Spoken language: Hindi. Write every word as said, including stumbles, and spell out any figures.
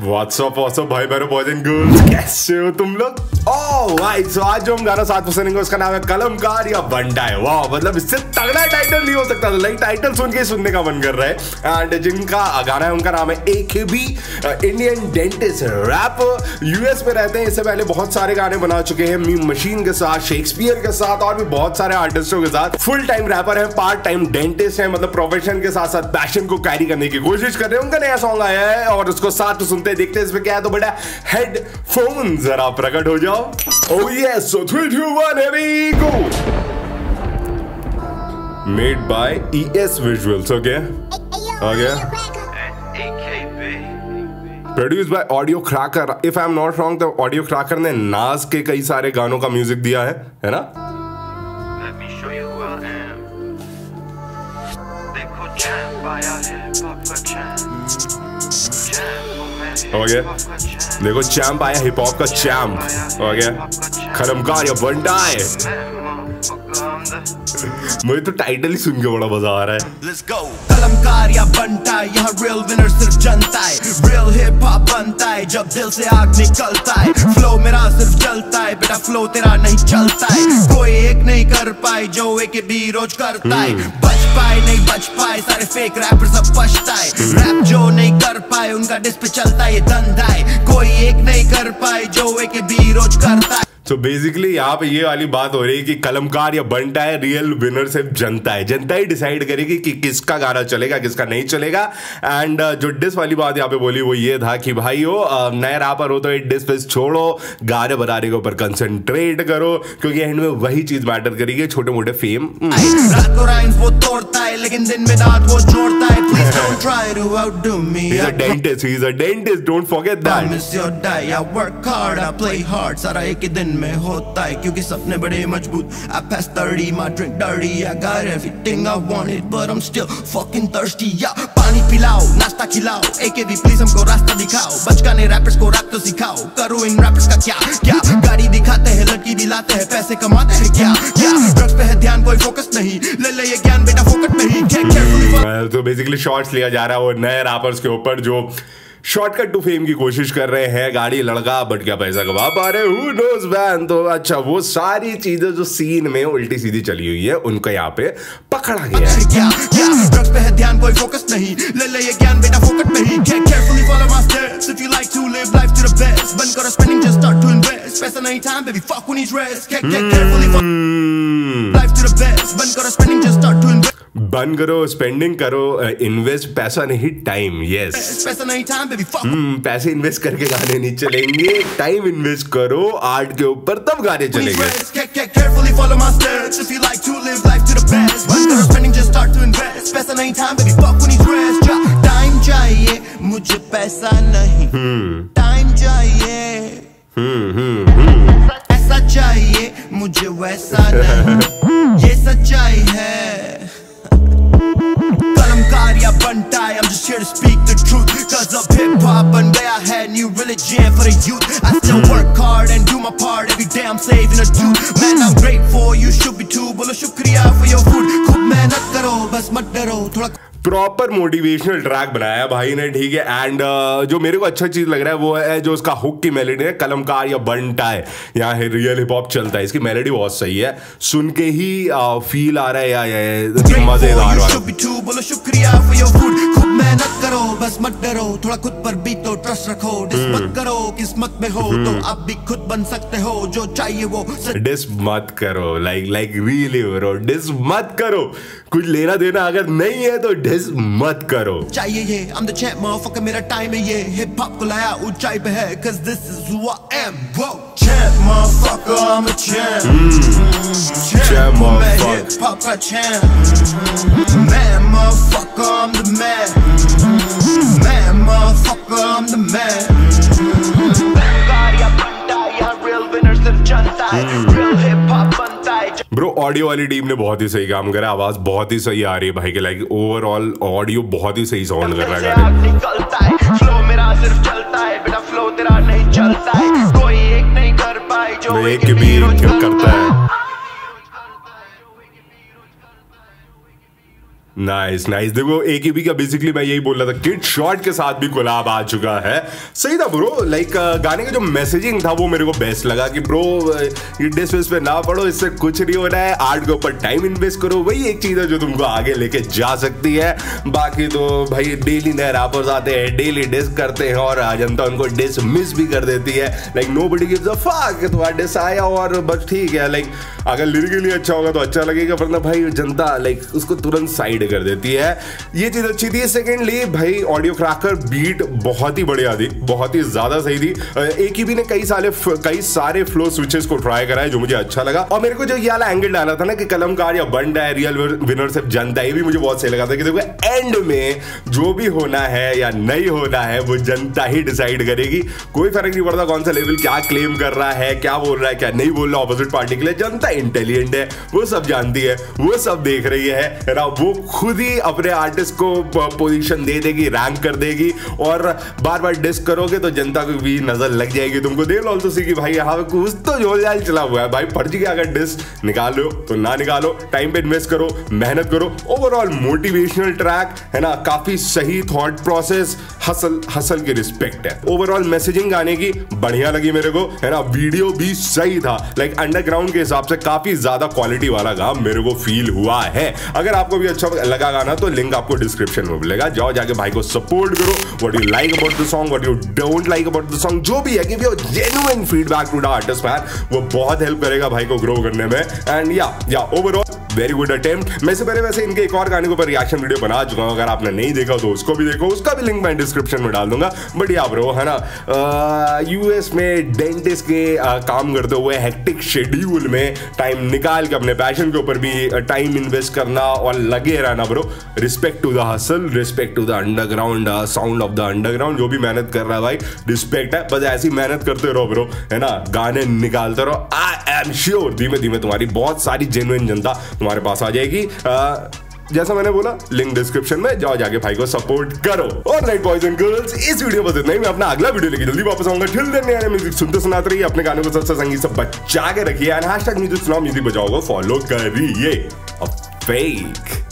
व्हाट्सअप व्हाट्सअप भाई मेरे बॉयज एंड गर्ल्स, कैसे हो तुम लोग? ओह भाई, सो आज जो हम गाना साथ में सुनेंगे उसका नाम है कलमकार या बंटा है। वाह, मतलब इससे तगड़ा टाइटल नहीं हो सकता था। लाइक टाइटल सुन के सुनने का मन कर रहा है। एंड जिनका गाना है उनका नाम है A K B, Indian dentist, rap, US में रहते हैं। इससे पहले बहुत सारे गाने बना चुके हैं मीम मशीन के साथ, शेक्सपियर के साथ और भी बहुत सारे आर्टिस्टों के साथ। फुल टाइम रैपर है, पार्ट टाइम डेंटिस्ट है, मतलब प्रोफेशन के साथ साथ पैशन को कैरी करने की कोशिश कर रहे हैं। उनका नया सॉन्ग आया है और उसको साथ सुनते देखते हैं इसमें क्या है। तो बेटा हेडफोन जरा प्रकट हो जाओ। Oh yes, so three, two, one, here we go. Made by E S Visuals, okay? Okay. Produced by Audio Cracker. If I'm not wrong, तो Audio Cracker ने नाज के कई सारे गानों का म्यूजिक दिया है, है ना? Let me show you who I am. देखो चैंप आया है, पॉप का चैंप। ओके, देखो चैंप आया, हिप हॉप का चैंप। ओके, कलमकार या बंटा है। मुझे तो टाइटल ही सुन के बड़ा मजा आ रहा है। Let's go. कलमकार या बंटा, यहाँ real winner सिर्फ जनता है। Real hip hop बनता है जब दिल से आग निकलता है। Flow मेरा सिर्फ जलता है, बेटा flow तेरा नहीं चलता है। कोई एक नहीं कर पाए जो एक भी रोज करता है। बच पाए नहीं बच पाए, सारे फेक रैपर सब पछता है। रैप जो नहीं कर पाए उनका डिस पे चलता है धंधा है। कोई एक नहीं कर पाए जो एक भी रोज करता है। तो बेसिकली यहाँ पे ये वाली बात हो रही है कि कलमकार या बंटा है, रियल विनर सिर्फ जनता है। जनता ही डिसाइड करेगी कि किसका गाना चलेगा किसका नहीं चलेगा। एंड जो डिस वाली बात यहाँ पे बोली वो ये था कि भाई हो नए रैपर हो तो ये डिस फिस छोड़ो, गाने बनाने के ऊपर कंसंट्रेट करो, क्योंकि एंड में वही चीज मैटर करेगी, छोटे मोटे फेम। रात को राइम्स वो तोड़ता है लेकिन दिन में दांत वो जोड़ता है। Please don't try to outdo me. He's a dentist, he's a dentist, don't forget that. Promise your die, I work hard, I play hard. सारा एक ही दिन में होता है क्योंकि सपने बड़े मजबूत। I passed thirty, my drink dirty, I got everything I wanted, but I'm still fucking thirsty. Yeah, पानी पिलाओ, नाश्ता खिलाओ, A K B प्लीज हमको रास्ता दिखाओ। बचकाने रैपर्स को रैप तो सिखाओ, करो इन रैपर्स का क्या क्या। गाड़ी दिखाते हैं, लड़की दिलाते हैं, पैसे कमाते हैं क्या क्या। ड्रग्स पे है ध्यान, कोई फोकस नहीं, ले ले ये ज्ञान बेटा फोकट में ही। तो बेसिकली शॉर्ट्स लिया जा रहा है वो नए रैपर्स के ऊपर जो शॉर्टकट टू फेम की कोशिश कर रहे हैं। गाड़ी लड़का बट क्या पैसा कमा पा रहे, हु नोज मैन। तो अच्छा, वो सारी चीजें जो सीन में उल्टी सीधी चली हुई है उनको यहाँ पे पकड़ा गया है। क्या क्या ड्रग्स पे है ध्यान, कोई फोकस नहीं, ले ले ये ज्ञान बेटा फोकट में ही। Carefully follow my steps if you like to live life to the best. बंद करो spending, just start to invest. पैसा नहीं time, baby fuck when he's rest. Carefully follow life to the best. बंद करो spending, just start to invest. बंद करो स्पेंडिंग करो, इन्वेस्ट पैसा नहीं टाइम। यस, पैसा नहीं टाइम बेबी फक। हम्म पैसे इन्वेस्ट करके गाने नहीं चलेंगे, टाइम इन्वेस्ट करो आर्ट के ऊपर तब गाने चलेंगे। Carefully follow my steps if you like to live life to the best. बंद करो spending, just start to invest. पैसा नहीं time baby fuck when he's rest. Time चाहिए मुझे, पैसा नहीं। टाइम चाहिए, ऐसा चाहिए मुझे वैसा नहीं। ये सच्चाई है। कलमकार या बंटा, I'm just here to speak the truth. Cause of hip hop बन गया है new religion for the youth. I still work hard and do my part every day. I'm saving a tooth. Man, I'm grateful, you should be too. बोलो शुक्रिया for your food. खूब मेहनत करो, बस मत डरो थोड़ा। प्रॉपर मोटिवेशनल ट्रैक बनाया भाई ने, ठीक है। एंड uh, जो मेरे को अच्छा चीज लग रहा है वो है जो उसका हुक की मेलोडी है। कलमकार या बंटा है, यहाँ रियल हिप हॉप चलता है, इसकी मेलोडी बहुत सही है, सुन के ही फील आ रहा है या, या मजेदार वाला। बोलो शुक्रिया for your food. खूब मेहनत करो, बस मत डरो, थोड़ा खुद पर भी तो ट्रस्ट रखो। डिस मत करो, किस्मत में हो तो आप भी खुद बन सकते हो, जो चाहिए वो। डिस मत करो, like like really bro, diss मत करो। कुछ लेना देना अगर नहीं है तो डिस मत करो। चाहिए ये I'm the champ motherfucker, मेरा टाइम है ये। हिप हॉप को लाया ऊंचाई पे है, cause this is who I am. Whoa, champ motherfucker, I'm a champ. Champ motherfucker, hip hop का champ. Man motherfucker, I'm the man. Man motherfucker, I'm the man. गाड़ियाँ बनता है, यहाँ real winner सिर्फ जनता है। Real hip hop बनता है। ब्रो ऑडियो वाली टीम ने बहुत ही सही काम करा, आवाज बहुत ही सही आ रही है भाई के। लाइक ओवरऑल ऑडियो बहुत ही सही साउंड कर रहा है। निकलता है फ्लो मेरा सिर्फ चलता है, बेटा फ्लो तेरा नहीं चलता है। कोई एक नहीं कर पाए जो एक भी करता है। Nice nice. देखो एकेबी का बेसिकली मैं यही बोल रहा था, किड शॉट के साथ भी कोलैब आ चुका है। सही था ब्रो, लाइक गाने का जो मैसेजिंग था वो मेरे को बेस्ट लगा कि ब्रो ये डिस विस पे ना पड़ो, इससे कुछ नहीं होना है, आर्ट के ऊपर टाइम इन्वेस्ट करो, वही एक चीज है जो तुमको आगे लेके जा सकती है। बाकी तो भाई डेली नए रैपर्स आते हैं, डेली डिस करते हैं और जनता उनको डिस मिस भी कर देती है। Like nobody gives a fuck, तुम्हारा डिस आया और बस ठीक है, लाइक अगर लिरिकली अच्छा होगा तो अच्छा लगेगा, वरना भाई जनता लाइक उसको तुरंत साइड कर देती है। ये चीज अच्छी थी। सेकेंडली भाई ऑडियो क्रैकर बीट बहुत ही बढ़िया थी, बहुत ही ज्यादा सही थी। एकेबी ने कई सारे कई सारे फ्लो स्विचेस को ट्राई करा है जो मुझे अच्छा लगा। और मेरे को जो ये वाला एंगल डाला था ना कि कलमकार या बंडा है, रियल विनर सिर्फ जनता, ये भी मुझे बहुत सही लगा था कि देखो एंड में जो भी होना है या नहीं होना है वो जनता ही डिसाइड करेगी। कोई फर्क नहीं पड़ता कौन सा लेवल क्या क्लेम कर रहा है, क्या बोल रहा है, क्या नहीं बोल रहा ऑपोजिट पार्टी के लिए। जनता इंटेलिजेंट है, वो सब जानती है, वो सब देख रही है ना, वो खुद ही अपने आर्टिस्ट को पोजीशन दे देगी, रैंक कर देगी। और बार बार डिस करोगे तो जनता को भी नजर लग जाएगी तुमको। देर ऑल्सो सी कि भाई यहाँ पे कुछ तो झोल जाल चला हुआ है भाई, फर्जी के अगर डिस निकाल लो तो ना निकालो, टाइम पे इन्वेस्ट करो, मेहनत करो। ओवरऑल मोटिवेशनल ट्रैक है ना, काफी सही थॉट प्रोसेस, हसल हसल की रिस्पेक्ट है। ओवरऑल मैसेजिंग गाने की बढ़िया लगी मेरे को है ना, वीडियो भी सही था। लाइक अंडरग्राउंड के हिसाब से काफी ज्यादा क्वालिटी वाला काम मेरे को फील हुआ है। अगर आपको भी अच्छा लगा गाना तो लिंक आपको डिस्क्रिप्शन में मिलेगा, जाओ जाके भाई को सपोर्ट करो। What you like about the song, what you don't like about the song, जो भी है कि वो genuine feedback to the artist man, वो बहुत हेल्प करेगा भाई को ग्रो करने में। एंड या या ओवरऑल वेरी गुड अटेम्प्ट। मैं से पहले वैसे इनके एक और गाने के ऊपर रिएक्शन वीडियो बना चुका हूं, अगर आपने नहीं देखा तो उसको भी देखो, उसका भी लिंक मैं डिस्क्रिप्शन में डाल दूंगा। बट या ब्रो है ना, यूएस में डेंटिस्ट के आ, काम करते हुए हेक्टिक शेड्यूल में टाइम निकाल के अपने पैशन के ऊपर भी टाइम इन्वेस्ट करना और लगे रहना bro. Respect to the hustle, respect to the underground sound of the underground, जो भी मेहनत कर रहा है भाई रिस्पेक्ट है। बस ऐसी मेहनत करते रहो ब्रो है ना, गाने निकालते रहो। आई एम श्योर धीमे धीमे तुम्हारी बहुत सारी जेन्युइन जनता तुम्हारे पास आ जाएगी। आ, जैसा मैंने बोला लिंक डिस्क्रिप्शन में, जाओ जाके भाई को सपोर्ट करो। ऑलराइट बॉयज एंड गर्ल्स, इस वीडियो बस इतना ही। मैं अपना अगला वीडियो लेके जल्दी वापस आऊंगा। टिल देन नए म्यूजिक सुनते सुनाते रहिए, अपने गानों को सबसे संगीत सब बचा के रखिए एंड हैशटैग म्यूजिक सुनाओ म्यूजिक बजाओ को फॉलो करिए। फेक